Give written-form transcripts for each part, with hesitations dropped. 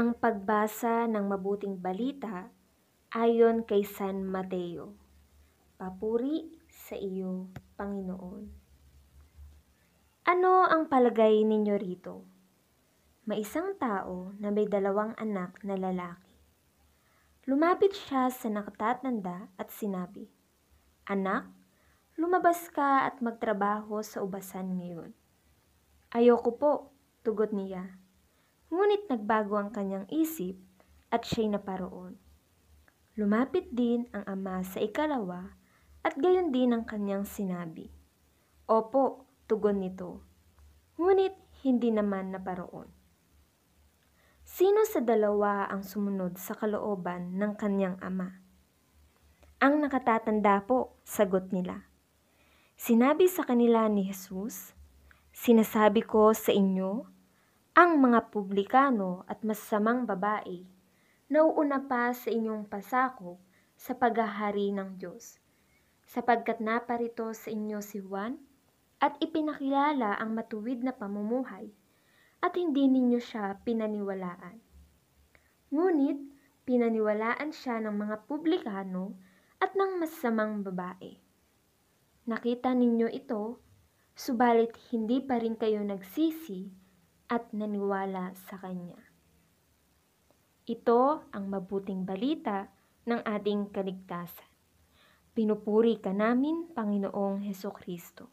Ang pagbasa ng mabuting balita ayon kay San Mateo. Papuri sa iyo, Panginoon. Ano ang palagay ninyo rito? May isang tao na may 2 anak na lalaki. Lumapit siya sa nakatatanda at sinabi, "Anak, lumabas ka at magtrabaho sa ubasan ngayon." "Ayoko po," tugot niya. Ngunit nagbago ang kanyang isip at siya'y naparoon. Lumapit din ang ama sa ikalawa at gayon din ang kanyang sinabi. "Opo," tugon nito. Ngunit hindi naman naparoon. Sino sa dalawa ang sumunod sa kalooban ng kanyang ama? "Ang nakatatanda po," sagot nila. Sinabi sa kanila ni Jesus, "Sinasabi ko sa inyo, ang mga publikano at masasamang babae nauuna pa sa inyong pasakop sa paghahari ng Diyos, sapagkat naparito sa inyo si Juan at ipinakilala ang matuwid na pamumuhay at hindi ninyo siya pinaniwalaan. Ngunit pinaniwalaan siya ng mga publikano at ng masasamang babae. Nakita ninyo ito, subalit hindi pa rin kayo nagsisi at naniwala sa Kanya." Ito ang mabuting balita ng ating kaligtasan. Pinupuri ka namin, Panginoong Hesukristo.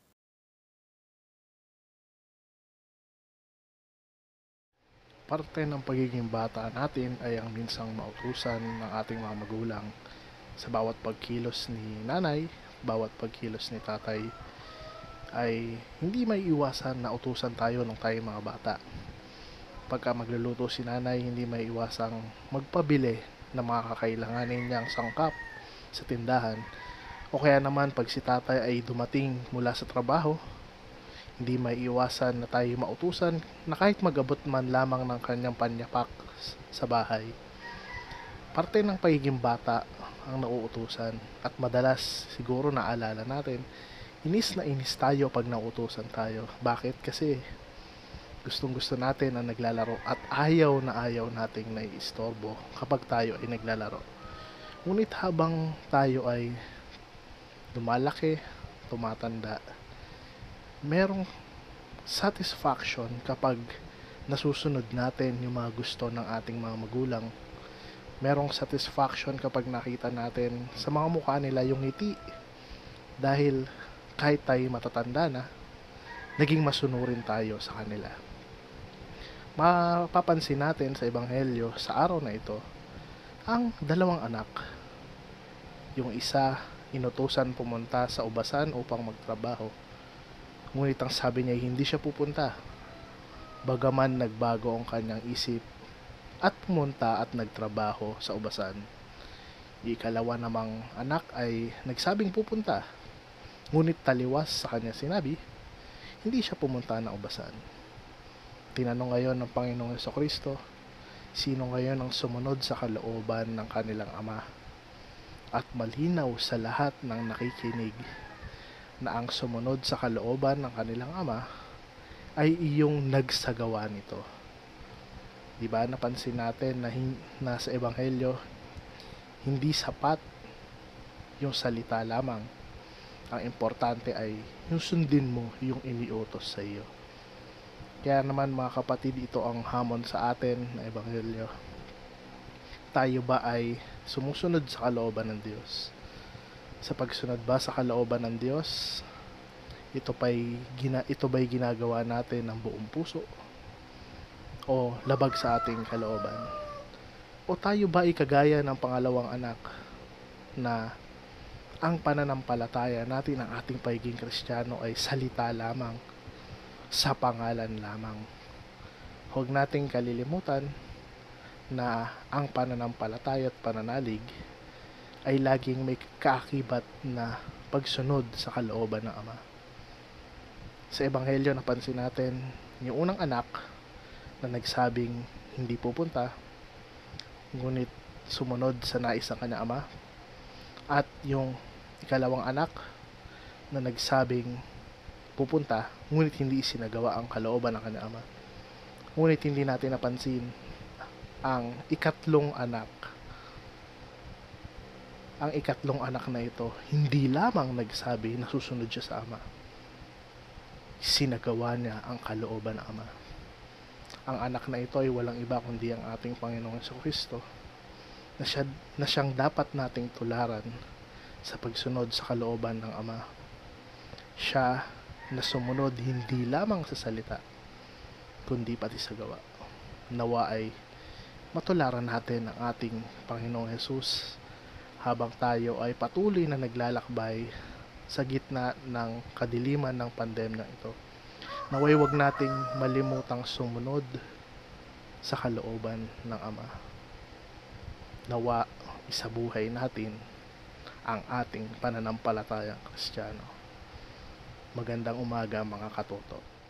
Parte ng pagiging bata natin ay ang minsang mautusan ng ating mga magulang sa bawat pagkilos ni nanay, bawat pagkilos ni tatay ay hindi may iwasan na utusan tayo nung tayo mga bata. Pagka magluluto si nanay, hindi may iwasang magpabili ng mga kakailanganin niyang sangkap sa tindahan. O kaya naman pag si tatay ay dumating mula sa trabaho, hindi may iwasan na tayo mautusan na kahit magabot man lamang ng kanyang panyapak sa bahay. Parte ng pagiging bata ang nauutusan at madalas siguro naalala natin, inis na inis tayo pag nauutusan tayo. Bakit? Kasi gustong gusto natin ang naglalaro at ayaw na ayaw nating naiistorbo kapag tayo ay naglalaro. Ngunit habang tayo ay lumalaki, tumatanda, merong satisfaction kapag nasusunod natin yung mga gusto ng ating mga magulang. Merong satisfaction kapag nakita natin sa mga mukha nila yung ngiti. Dahil kahit tayo matatanda na, naging masunurin tayo sa kanila. Mapapansin natin sa Ebanghelyo sa araw na ito, ang 2 anak. Yung isa, inutusan pumunta sa ubasan upang magtrabaho. Ngunit ang sabi niya, hindi siya pupunta. Bagaman nagbago ang kanyang isip at pumunta at nagtrabaho sa ubasan. Ikalawa namang anak ay nagsabing pupunta. Ngunit taliwas sa kanya sinabi, hindi siya pumunta ng ubasan. Tinanong ngayon ng Panginoong Hesukristo, sino ngayon ang sumunod sa kalooban ng kanilang ama? At malinaw sa lahat ng nakikinig na ang sumunod sa kalooban ng kanilang ama ay iyong nagsagawa nito. Diba napansin natin na sa Ebanghelyo, hindi sapat yung salita lamang. Ang importante ay yung sundin mo yung iniutos sa iyo. Kaya naman mga kapatid, ito ang hamon sa atin na Ebanghelyo. Tayo ba ay sumusunod sa kalooban ng Diyos? Sa pagsunod ba sa kalooban ng Diyos, ito ba'y ginagawa natin ng buong puso? O labag sa ating kalooban? O tayo ba ay kagaya ng pangalawang anak na ang pananampalataya natin, ang ating pagiging Kristiyano ay salita lamang, sa pangalan lamang? Huwag nating kalilimutan na ang pananampalataya at pananalig ay laging may kaakibat na pagsunod sa kalooban ng Ama. Sa Ebanghelyo napansin natin yung unang anak na nagsabing hindi pupunta, ngunit sumunod sa nais ng kanyang ama, at yung ikalawang anak na nagsabing pupunta, ngunit hindi isinagawa ang kalooban ng kanyang ama. Ngunit hindi natin napansin ang ikatlong anak. Ang ikatlong anak na ito, hindi lamang nagsabi na susunod siya sa ama. Sinagawa niya ang kalooban ng ama. Ang anak na ito ay walang iba kundi ang ating Panginoong Jesucristo na siyang dapat nating tularan sa pagsunod sa kalooban ng ama. Siya na sumunod hindi lamang sa salita kundi pati sa gawa. Nawa ay matularan natin ang ating Panginoong Hesus habang tayo ay patuloy na naglalakbay sa gitna ng kadiliman ng pandemya ito. Naway wag nating malimutang sumunod sa kalooban ng Ama. Nawa isabuhay natin ang ating pananampalatayang Kristiyano. Magandang umaga mga katoto.